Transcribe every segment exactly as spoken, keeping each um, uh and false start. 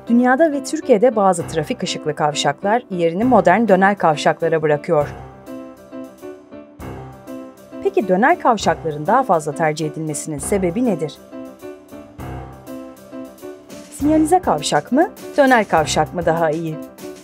Dünyada ve Türkiye'de bazı trafik ışıklı kavşaklar yerini modern dönel kavşaklara bırakıyor. Peki dönel kavşakların daha fazla tercih edilmesinin sebebi nedir? Sinyalize kavşak mı, dönel kavşak mı daha iyi?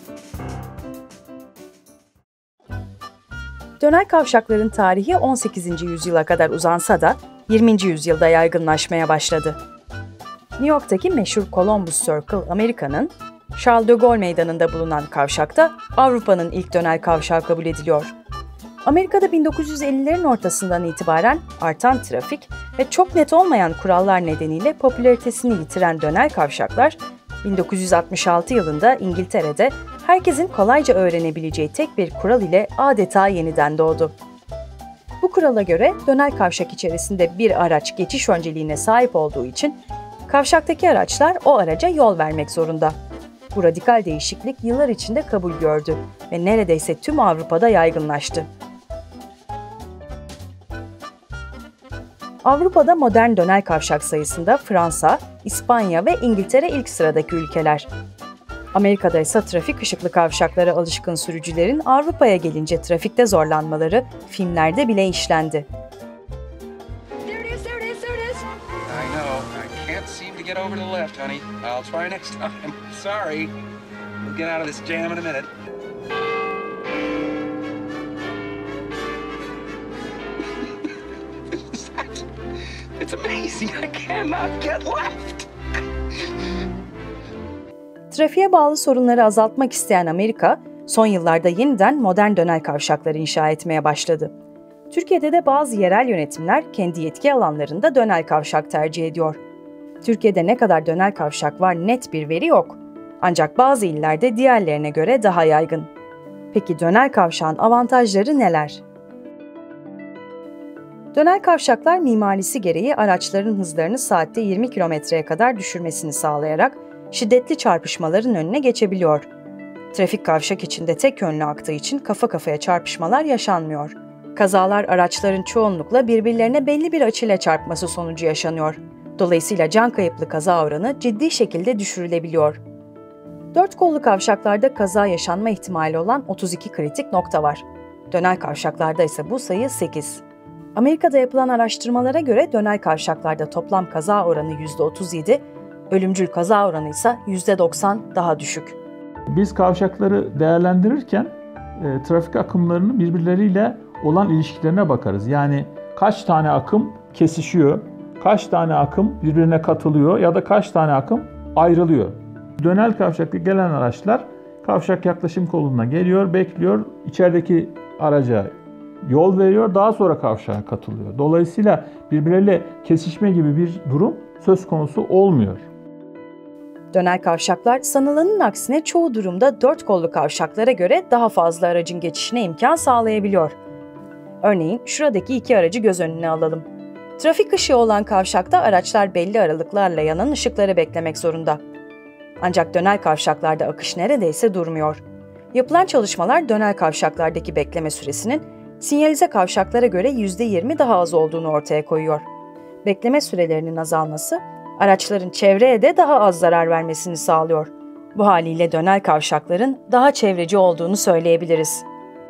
Dönel kavşakların tarihi on sekizinci yüzyıla kadar uzansa da yirminci yüzyılda yaygınlaşmaya başladı. New York'taki meşhur Columbus Circle, Amerika'nın Charles de Gaulle Meydanı'nda bulunan kavşakta Avrupa'nın ilk dönel kavşağı kabul ediliyor. Amerika'da bin dokuz yüz ellilerin ortasından itibaren artan trafik ve çok net olmayan kurallar nedeniyle popülaritesini yitiren dönel kavşaklar, bin dokuz yüz altmış altı yılında İngiltere'de herkesin kolayca öğrenebileceği tek bir kural ile adeta yeniden doğdu. Bu kurala göre dönel kavşak içerisinde bir araç geçiş önceliğine sahip olduğu için kavşaktaki araçlar o araca yol vermek zorunda. Bu radikal değişiklik yıllar içinde kabul gördü ve neredeyse tüm Avrupa'da yaygınlaştı. Avrupa'da modern dönel kavşak sayısında Fransa, İspanya ve İngiltere ilk sıradaki ülkeler. Amerika'da ise trafik ışıklı kavşaklara alışkın sürücülerin Avrupa'ya gelince trafikte zorlanmaları filmlerde bile işlendi. It's amazing. I cannot get left. Trafiğe bağlı sorunları azaltmak isteyen Amerika, son yıllarda yeniden modern dönel kavşakları inşa etmeye başladı. Türkiye'de de bazı yerel yönetimler kendi yetki alanlarında dönel kavşak tercih ediyor. Türkiye'de ne kadar dönel kavşak var net bir veri yok. Ancak bazı illerde diğerlerine göre daha yaygın. Peki dönel kavşağın avantajları neler? Dönel kavşaklar mimarisi gereği araçların hızlarını saatte yirmi kilometreye kadar düşürmesini sağlayarak şiddetli çarpışmaların önüne geçebiliyor. Trafik kavşak içinde tek yönlü aktığı için kafa kafaya çarpışmalar yaşanmıyor. Kazalar araçların çoğunlukla birbirlerine belli bir açıyla çarpması sonucu yaşanıyor. Dolayısıyla can kayıplı kaza oranı ciddi şekilde düşürülebiliyor. Dört kollu kavşaklarda kaza yaşanma ihtimali olan otuz iki kritik nokta var. Dönel kavşaklarda ise bu sayı sekiz. Amerika'da yapılan araştırmalara göre dönel kavşaklarda toplam kaza oranı yüzde otuz yedi, ölümcül kaza oranı ise yüzde doksan daha düşük. Biz kavşakları değerlendirirken e, trafik akımlarının birbirleriyle olan ilişkilerine bakarız. Yani kaç tane akım kesişiyor, kaç tane akım birbirine katılıyor ya da kaç tane akım ayrılıyor. Dönel kavşakta gelen araçlar kavşak yaklaşım koluna geliyor, bekliyor, içerideki araca yol veriyor, daha sonra kavşağa katılıyor. Dolayısıyla birbirleriyle kesişme gibi bir durum söz konusu olmuyor. Dönel kavşaklar sanılanın aksine çoğu durumda dört kollu kavşaklara göre daha fazla aracın geçişine imkan sağlayabiliyor. Örneğin şuradaki iki aracı göz önüne alalım. Trafik ışığı olan kavşakta araçlar belli aralıklarla yanan ışıkları beklemek zorunda. Ancak dönel kavşaklarda akış neredeyse durmuyor. Yapılan çalışmalar dönel kavşaklardaki bekleme süresinin sinyalize kavşaklara göre yüzde yirmi daha az olduğunu ortaya koyuyor. Bekleme sürelerinin azalması, araçların çevreye de daha az zarar vermesini sağlıyor. Bu haliyle dönel kavşakların daha çevreci olduğunu söyleyebiliriz.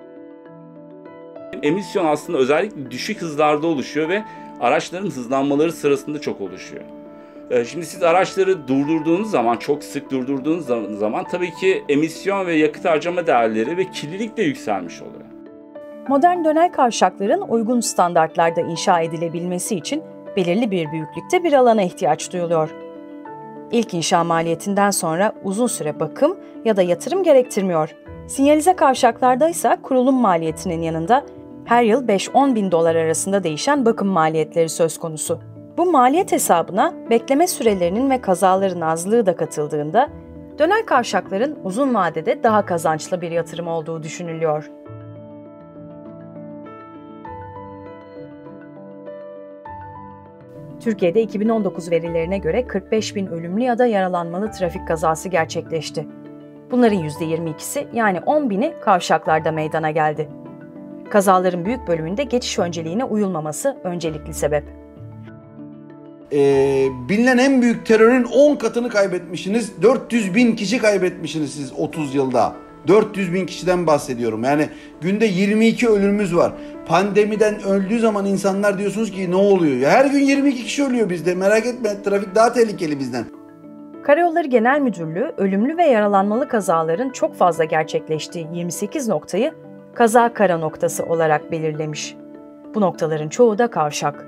Emisyon aslında özellikle düşük hızlarda oluşuyor ve araçların hızlanmaları sırasında çok oluşuyor. Şimdi siz araçları durdurduğunuz zaman, çok sık durdurduğunuz zaman tabii ki emisyon ve yakıt harcama değerleri ve kirlilik de yükselmiş oluyor. Modern dönel kavşakların uygun standartlarda inşa edilebilmesi için belirli bir büyüklükte bir alana ihtiyaç duyuluyor. İlk inşa maliyetinden sonra uzun süre bakım ya da yatırım gerektirmiyor. Sinyalize kavşaklarda ise kurulum maliyetinin yanında her yıl beş on bin dolar arasında değişen bakım maliyetleri söz konusu. Bu maliyet hesabına bekleme sürelerinin ve kazaların azlığı da katıldığında dönel kavşakların uzun vadede daha kazançlı bir yatırım olduğu düşünülüyor. Türkiye'de iki bin on dokuz verilerine göre kırk beş bin ölümlü ya da yaralanmalı trafik kazası gerçekleşti. Bunların yüzde yirmi ikisi yani on bini kavşaklarda meydana geldi. Kazaların büyük bölümünde geçiş önceliğine uyulmaması öncelikli sebep. e, bilinen en büyük terörün on katını kaybetmişsiniz. dört yüz bin kişi kaybetmişsiniz siz otuz yılda. dört yüz bin kişiden bahsediyorum. Yani günde yirmi iki ölümümüz var. Pandemiden öldüğü zaman insanlar diyorsunuz ki ne oluyor? Ya her gün yirmi iki kişi ölüyor bizde. Merak etme, trafik daha tehlikeli bizden. Karayolları Genel Müdürlüğü ölümlü ve yaralanmalı kazaların çok fazla gerçekleştiği yirmi sekiz noktayı kaza kara noktası olarak belirlemiş. Bu noktaların çoğu da kavşak.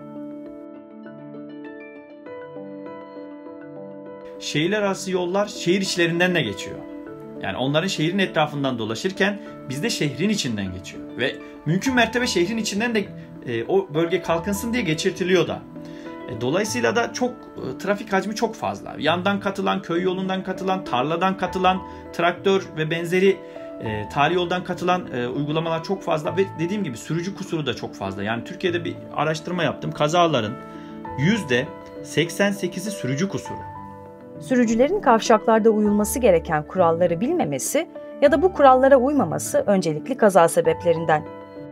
Şehirler arası yollar şehir içlerinden de geçiyor. Yani onların şehrin etrafından dolaşırken bizde şehrin içinden geçiyor. Ve mümkün mertebe şehrin içinden de e, o bölge kalkınsın diye geçirtiliyor da. E, dolayısıyla da çok e, trafik hacmi çok fazla. Yandan katılan, köy yolundan katılan, tarladan katılan, traktör ve benzeri e, tali yoldan katılan e, uygulamalar çok fazla. Ve dediğim gibi sürücü kusuru da çok fazla. Yani Türkiye'de bir araştırma yaptım. Kazaların yüzde seksen sekizi sürücü kusuru. Sürücülerin kavşaklarda uyulması gereken kuralları bilmemesi ya da bu kurallara uymaması öncelikli kaza sebeplerinden.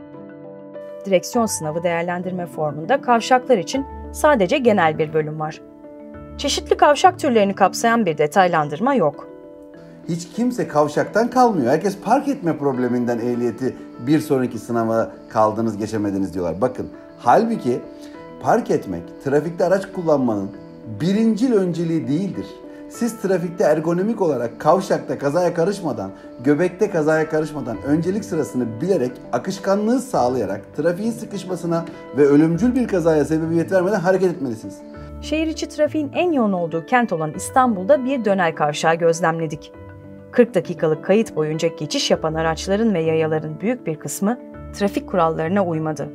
Direksiyon sınavı değerlendirme formunda kavşaklar için sadece genel bir bölüm var. Çeşitli kavşak türlerini kapsayan bir detaylandırma yok. Hiç kimse kavşaktan kalmıyor. Herkes park etme probleminden ehliyeti bir sonraki sınava kaldınız, geçemediniz diyorlar. Bakın, halbuki park etmek, trafikte araç kullanmanın birincil önceliği değildir. Siz trafikte ergonomik olarak kavşakta kazaya karışmadan, göbekte kazaya karışmadan öncelik sırasını bilerek, akışkanlığı sağlayarak trafiğin sıkışmasına ve ölümcül bir kazaya sebebiyet vermeden hareket etmelisiniz. Şehir içi trafiğin en yoğun olduğu kent olan İstanbul'da bir dönel kavşağı gözlemledik. kırk dakikalık kayıt boyunca geçiş yapan araçların ve yayaların büyük bir kısmı trafik kurallarına uymadı.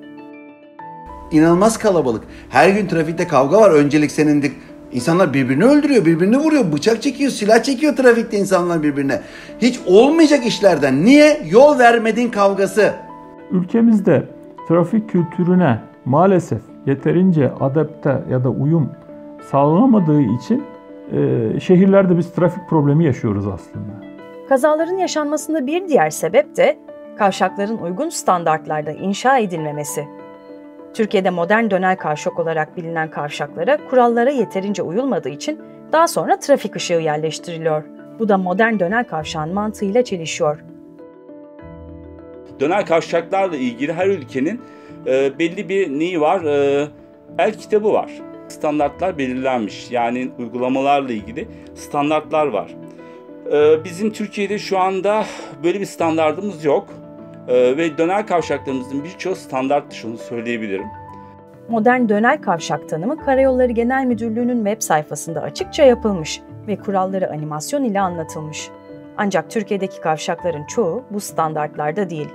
İnanılmaz kalabalık. Her gün trafikte kavga var. Öncelik senindik. İnsanlar birbirini öldürüyor, birbirini vuruyor, bıçak çekiyor, silah çekiyor trafikte insanlar birbirine. Hiç olmayacak işlerden. Niye? Yol vermedin kavgası. Ülkemizde trafik kültürüne maalesef yeterince adapte ya da uyum sağlanamadığı için e, şehirlerde biz trafik problemi yaşıyoruz aslında. Kazaların yaşanmasında bir diğer sebep de kavşakların uygun standartlarda inşa edilmemesi. Türkiye'de modern dönel kavşak olarak bilinen kavşaklara kurallara yeterince uyulmadığı için daha sonra trafik ışığı yerleştiriliyor. Bu da modern dönel kavşağın mantığıyla çelişiyor. Dönel kavşaklarla ilgili her ülkenin e, belli bir neyi var? E, el kitabı var. Standartlar belirlenmiş. Yani uygulamalarla ilgili standartlar var. E, bizim Türkiye'de şu anda böyle bir standardımız yok. Ee, ve dönel kavşaklarımızın birçoğu standart dışı, onu söyleyebilirim. Modern dönel kavşak tanımı Karayolları Genel Müdürlüğü'nün web sayfasında açıkça yapılmış ve kuralları animasyon ile anlatılmış. Ancak Türkiye'deki kavşakların çoğu bu standartlarda değil.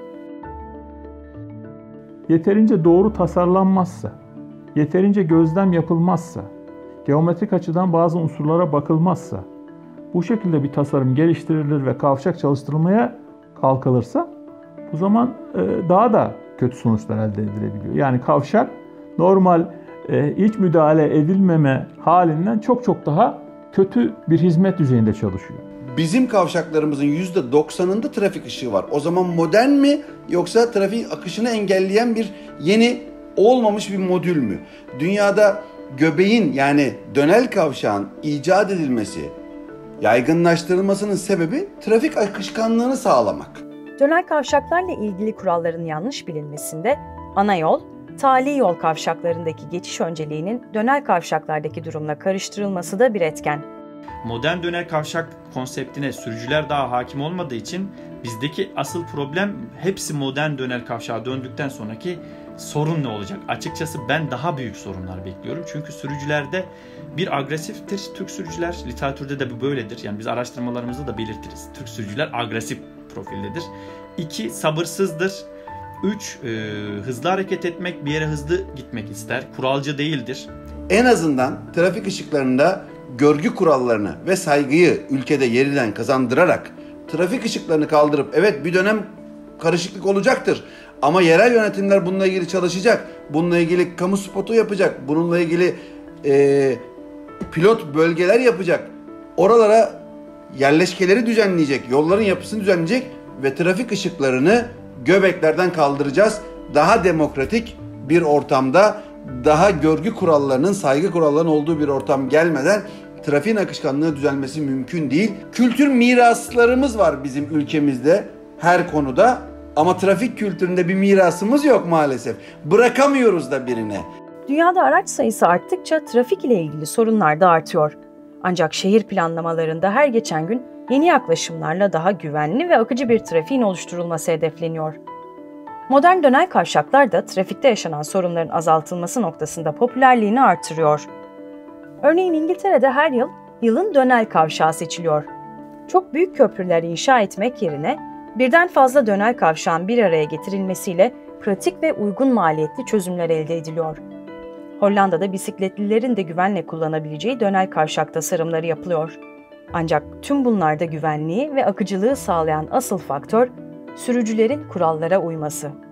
Yeterince doğru tasarlanmazsa, yeterince gözlem yapılmazsa, geometrik açıdan bazı unsurlara bakılmazsa, bu şekilde bir tasarım geliştirilir ve kavşak çalıştırılmaya kalkılırsa, bu zaman daha da kötü sonuçlar elde edilebiliyor. Yani kavşak normal iç müdahale edilmeme halinden çok çok daha kötü bir hizmet düzeyinde çalışıyor. Bizim kavşaklarımızın yüzde doksanında trafik ışığı var. O zaman modern mi yoksa trafik akışını engelleyen bir yeni olmamış bir modül mü? Dünyada göbeğin yani dönel kavşağın icat edilmesi, yaygınlaştırılmasının sebebi trafik akışkanlığını sağlamak. Dönel kavşaklarla ilgili kuralların yanlış bilinmesinde ana yol, tali yol kavşaklarındaki geçiş önceliğinin dönel kavşaklardaki durumla karıştırılması da bir etken. Modern dönel kavşak konseptine sürücüler daha hakim olmadığı için bizdeki asıl problem hepsi modern dönel kavşağa döndükten sonraki sorun ne olacak? Açıkçası ben daha büyük sorunlar bekliyorum. Çünkü sürücülerde bir agresiftir. Türk sürücüler, literatürde de bu böyledir. Yani biz araştırmalarımızda da belirtiriz. Türk sürücüler agresif profildedir. İki, sabırsızdır. Üç, e, hızlı hareket etmek, bir yere hızlı gitmek ister. Kuralcı değildir. En azından trafik ışıklarında görgü kurallarını ve saygıyı ülkede yeniden kazandırarak trafik ışıklarını kaldırıp evet bir dönem karışıklık olacaktır ama yerel yönetimler bununla ilgili çalışacak. Bununla ilgili kamu spotu yapacak. Bununla ilgili e, pilot bölgeler yapacak. Oralara yerleşkeleri düzenleyecek, yolların yapısını düzenleyecek ve trafik ışıklarını göbeklerden kaldıracağız. Daha demokratik bir ortamda daha görgü kurallarının, saygı kurallarının olduğu bir ortam gelmeden trafiğin akışkanlığı düzelmesi mümkün değil. Kültür miraslarımız var bizim ülkemizde her konuda ama trafik kültüründe bir mirasımız yok maalesef. Bırakamıyoruz da birine. Dünyada araç sayısı arttıkça trafik ile ilgili sorunlar da artıyor. Ancak şehir planlamalarında her geçen gün yeni yaklaşımlarla daha güvenli ve akıcı bir trafiğin oluşturulması hedefleniyor. Modern dönel kavşaklar da trafikte yaşanan sorunların azaltılması noktasında popülerliğini artırıyor. Örneğin İngiltere'de her yıl yılın dönel kavşağı seçiliyor. Çok büyük köprüler inşa etmek yerine birden fazla dönel kavşağın bir araya getirilmesiyle pratik ve uygun maliyetli çözümler elde ediliyor. Hollanda'da bisikletlilerin de güvenle kullanabileceği dönel kavşak tasarımları yapılıyor. Ancak tüm bunlarda güvenliği ve akıcılığı sağlayan asıl faktör, sürücülerin kurallara uyması.